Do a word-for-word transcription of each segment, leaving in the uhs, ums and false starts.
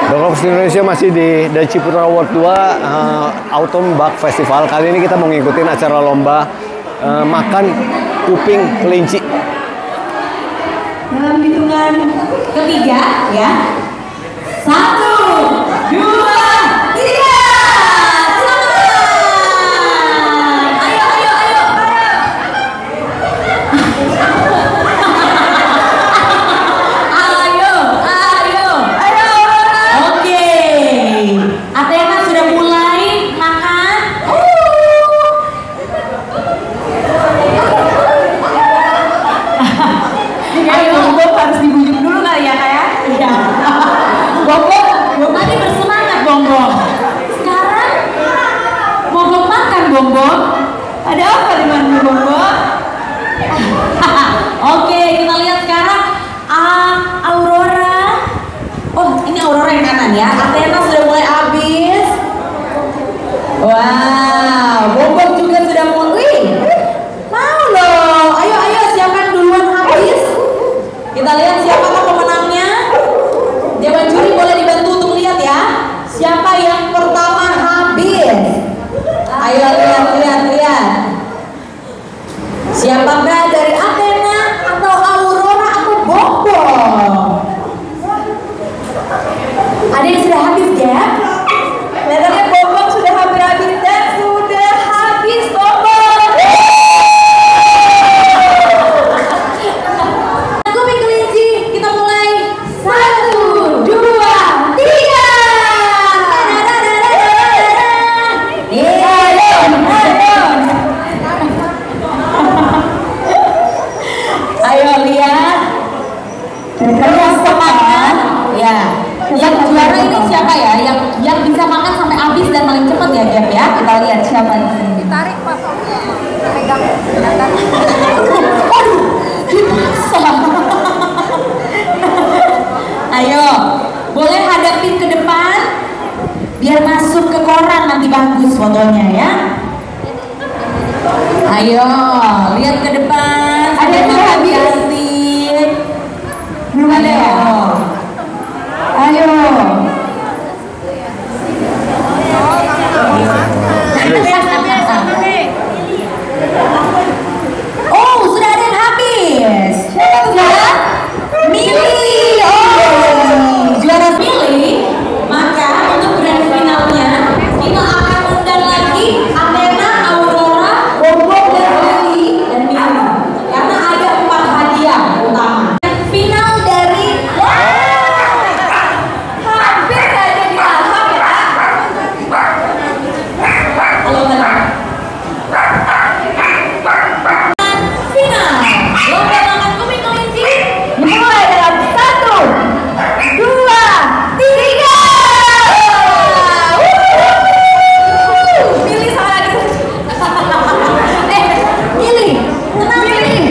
Dogs Indonesia masih di dari Ciputra World dua uh, Autumn Buck Festival. Kali ini kita mau ngikutin acara lomba uh, makan kuping kelinci. Dalam hitungan ketiga ya. Satu, dua, tiga. Selamat. Ayo, ayo, ayo, ayo. Ayo, ayo, ayo. Oke. Athena sudah mulai makan. Ayo, Bob harus dibujuk dulu kali ya, kayak. Iya. Bob, Bob tadi bersemangat, Bongbong. Sekarang Bongbong makan, Bongbong. Ada apa di mana, Bongbong? Oke, kita lihat sekarang uh, Aurora. Oh, ini Aurora yang kanan ya. Athena sudah mulai habis. Wow, Bongbong juga sudah mulai. Mau loh. Ayo, ayo, siapa yang duluan habis? Kita lihat siapakah pemenangnya. Dewan juri boleh dibantu untuk lihat ya. Siapa yang pertama habis? Ayo lihat, lihat, lihat. Siapakah dari Athena atau Aurora atau Bongbong? Ada yang sudah habis ya? Kelihatannya Bongbong sudah hampir-habis dan sudah habis Bongbong. Kuping kelinci, kita mulai. Satu, dua, tiga. Iya, ayo lihat. Terus semangat. Ya. Yang juara ini siapa ya? Yang yang bisa makan sampai habis dan paling cepat ya, Gap ya. Kita lihat siapa di sini. Ditarik pas pegang pegang. Aduh, dipaksa. Ayo, boleh hadapin ke depan biar masuk ke koran nanti bagus fotonya ya. Ayo, lihat ke depan. Ada yang habis. Belum ada ya? Ayo. Oh, sudah ada yang habis. Siapa? Mili. Oh, juara Mili. Maka untuk grand finalnya kita akan undang lagi Athena, Aurora, Bongbong dan Mili dan Mili. Karena ada empat hadiah utama. Final dari hampir saja ditangkap ya. Halo, halo. Final lomba makan kuping kelinci dimulai dalam satu, dua, tiga. Milih sama lagi. Eh, Milih, tenang Milih.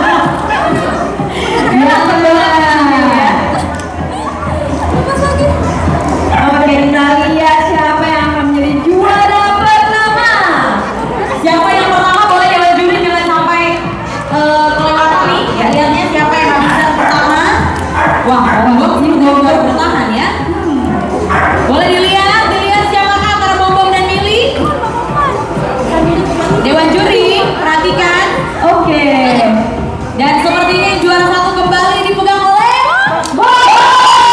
Oke, kita lihat siapa yang akan menjadi juara pertama. Siapa yang pertama boleh dewan juri jangan sampai uh, kelewatan nih. Ya, lihatnya siapa yang bisa pertama. Wah, Bongbong ini benar-benar bertahan ya. Hmm. Boleh dilihat, dilihat siapakah antara Bongbong dan Mili. Dewan juri, perhatikan. Oke. Dan sepertinya yang juara satu kembali dipegang oleh Bongbong.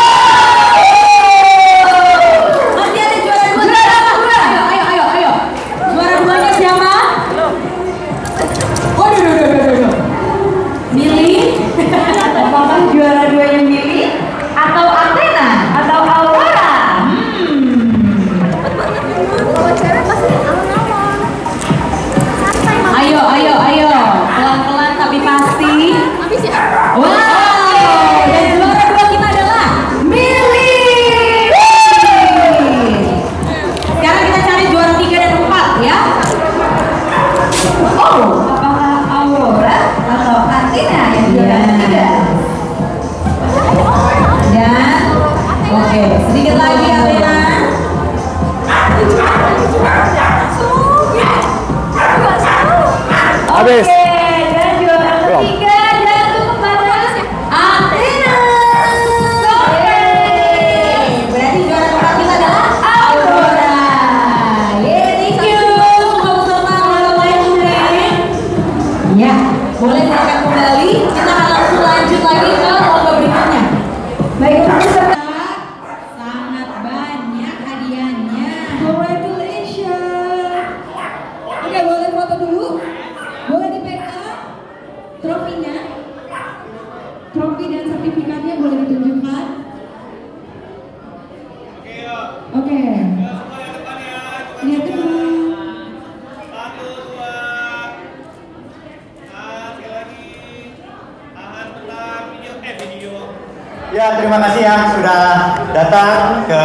Masih ada juara dua. Juara dua. Ayo, ayo, ayo, ayo. Juara duanya siapa? Waduh, waduh, waduh, waduh. Mili. Apakah juara duanya Mili atau Athena atau Aurora? Hmm. Ayo, ayo, ayo. Pelan-pelan tapi pasti. Wow. Dan juara dua kita adalah Mili. Sekarang kita cari juara tiga dan empat ya. Oh, apakah Aurora atau Athena yang juara tiga? Dan oke, sedikit lagi Athena. Habis. Oke, dan juara ketiga jatuh kepada Athena. Oke, berarti juara Oke. Lihat dulu. Ya, terima kasih ya sudah datang ke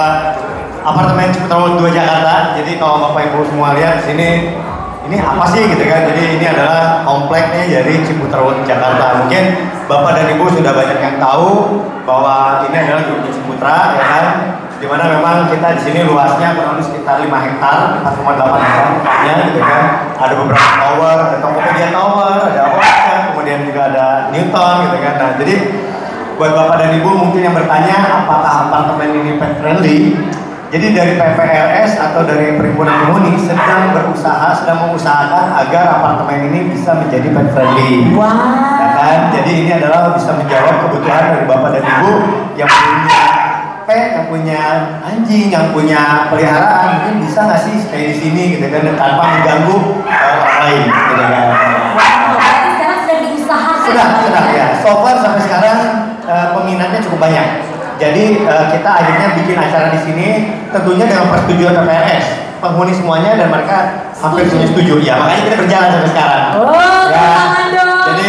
apartemen Ciputra World dua Jakarta. Jadi kalau Bapak Ibu semua lihat di sini, ini apa sih gitu kan? Jadi ini adalah kompleknya dari Ciputra World Jakarta. Mungkin Bapak dan Ibu sudah banyak yang tahu bahwa ini adalah Grup Ciputra, ya kan? Dimana memang kita di sini luasnya kurang lebih sekitar lima hektar, empat koma delapan hektar tempatnya gitu kan. Ada beberapa tower, ada Tokopedia Tower, ada Orchard, kemudian juga ada Newton gitu kan. Nah, jadi buat Bapak dan Ibu mungkin yang bertanya apakah apartemen ini pet friendly, jadi dari P P R S atau dari Perhimpunan Penghuni sedang berusaha, sedang mengusahakan agar apartemen ini bisa menjadi pet friendly. Wow. Ya kan? Jadi ini adalah bisa menjawab kebutuhan dari Bapak dan Ibu yang punya pet, yang punya anjing, yang punya peliharaan, mungkin bisa nggak sih stay di sini gitu kan, tanpa mengganggu uh, orang lain gitu kan. Wow, berarti sekarang sedang diusahakan. Sudah, sudah ya. So far sampai sekarang uh, peminatnya cukup banyak. Jadi uh, kita akhirnya bikin acara di sini, tentunya dengan persetujuan P P R S, penghuni semuanya, dan mereka hampir semuanya setuju. Ya, makanya kita berjalan sampai sekarang. Oh, ya. tangan dong. Jadi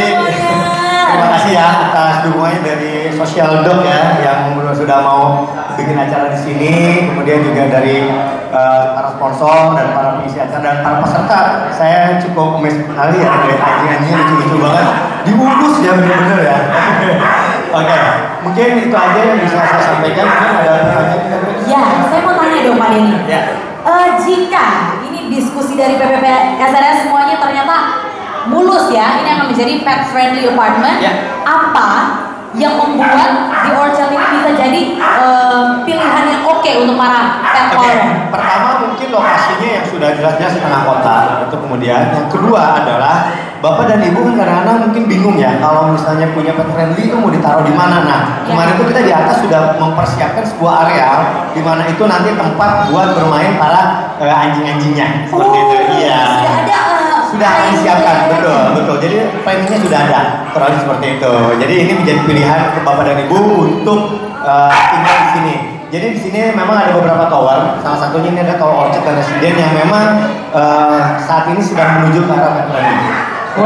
terima kasih ya atas dukungannya dari Social Dog ya, yang sudah mau bikin acara di sini, kemudian juga dari uh, para sponsor dan para pengisi acara dan para peserta. Saya cukup amazed sekali ya, dari anjing-anjingnya lucu-lucu banget, diurus ya bener-bener ya. Oke, okay. Mungkin itu aja yang bisa saya sampaikan. Mungkin ada pertanyaan? Ya, saya mau tanya dong Pak Denny. Ya. Uh, jika ini diskusi dari P P P K S R S semuanya ternyata mulus ya, ini akan menjadi pet friendly apartment. Ya. Apa yang membuat di Orchard ini bisa jadi uh, pilihan yang oke okay untuk para pet Oke, owner? pertama mungkin lokasinya yang sudah jelas-jelas di tengah kota. Itu kemudian yang kedua adalah Bapak dan Ibu kan kadang-kadang mungkin bingung ya kalau misalnya punya pet friendly itu mau ditaruh di mana. Nah, kemarin itu kita di atas sudah mempersiapkan sebuah area di mana itu nanti tempat buat bermain para uh, anjing-anjingnya. Seperti Oh, itu. Iya. sudah ada uh, Sudah disiapkan, betul, betul. Jadi planningnya sudah ada, kurang seperti itu. Jadi ini menjadi pilihan untuk Bapak dan Ibu untuk uh, tinggal di sini. Jadi di sini memang ada beberapa tower. Salah satunya ini ada Tower Orchard dan Residen yang memang uh, saat ini sedang menuju ke arah pet friendly. Wah.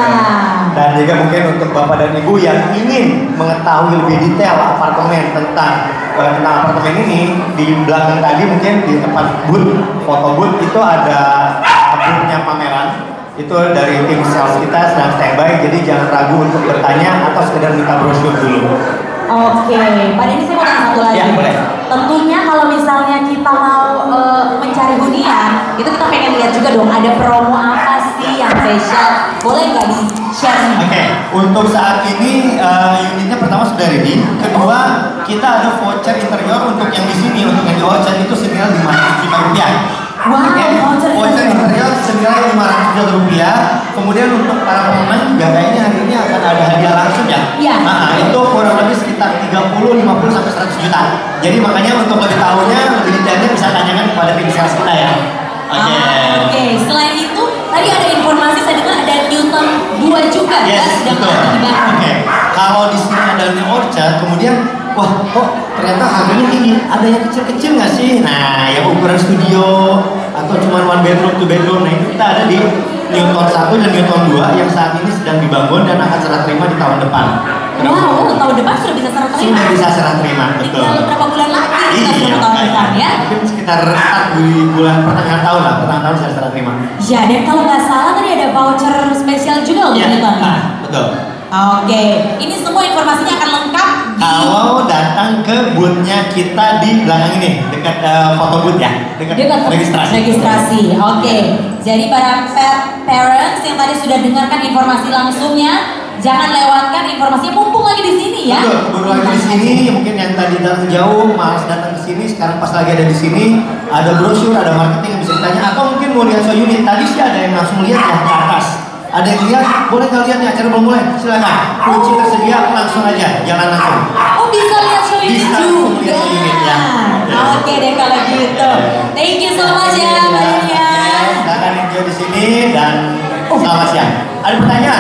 Dan juga mungkin untuk Bapak dan Ibu yang ingin mengetahui lebih detail apartemen tentang uh, tentang apartemen ini, di belakang tadi mungkin di tempat booth, foto booth itu ada boothnya pameran. Itu dari tim sales kita sedang standby, jadi jangan ragu untuk bertanya atau sekedar minta brosur dulu. Oke, Pak Denny saya mau tanya satu lagi. Ya, boleh. Tentunya kalau misalnya kita mau uh, mencari hunian, itu kita pengen lihat juga dong ada promo apa sih yang spesial. Boleh nggak di-share nih? Oke, okay. Untuk saat ini uh, unitnya pertama sudah ready. Kedua, kita ada voucher interior untuk yang di sini, untuk yang di Orchard itu senilai lima ratus juta rupiah. Wow, okay. voucher Voucher interior senilai lima ratus juta rupiah. Kemudian untuk para pemenang juga kayaknya hari ini akan ada hadiah langsung ya. Iya. Nah, itu kurang lebih sekitar tiga puluh, lima puluh sampai seratus juta. Jadi makanya untuk lebih tahunya, lebih detailnya bisa tanyakan kepada tim sales kita ya. Oke. Okay. Ah, Oke, okay. Selain itu tadi ada informasi saya dengar ada Newton dua juga ya Yes, sedang betul. dibangun. Oke. Okay. Kalau di sini ada di Orchard, kemudian wah kok ternyata harganya tinggi. Ada yang kecil-kecil nggak sih? Nah, yang ukuran studio atau cuma one bedroom, two bedroom. Nah, itu kita ada di Newton satu dan Newton dua yang saat ini sedang dibangun dan akan serah terima di tahun depan. Wow, tahun depan sudah bisa serah terima. Sudah bisa serah terima, betul. Tinggal berapa bulan lagi kita Iya, sudah tahun depan ya? mungkin sekitar start di bulan pertengahan tahun lah, pertengahan tahun sudah serah terima. Ya, dan kalau nggak salah tadi ada voucher spesial juga untuk Iya, Newton. nah, betul. Oke, ini semua informasinya akan lengkap di Kalau datang ke boothnya kita di belakang ini, dekat uh, foto booth ya, dekat, dekat registrasi. registrasi. Oke, jadi para pet parents yang tadi sudah dengarkan informasi langsungnya, jangan lewatkan informasinya, mumpung lagi di sini ya. Betul, baru lagi di sini, mungkin yang tadi datang jauh, malas datang ke sini, sekarang pas lagi ada di sini, ada brosur, ada marketing yang bisa ditanya, atau mungkin mau lihat show unit. Tadi sih ada yang langsung lihat ya ke atas. Ada yang lihat, boleh nggak lihat nih acara belum mulai? Silakan, kunci tersedia, langsung aja, jalan langsung. Oh, bisa lihat show unit Bisa juga. lihat show unit, ya. Oke deh kalau gitu. Thank you so much ya, Mbak Nia. Silakan enjoy di sini dan selamat siang. Ada pertanyaan?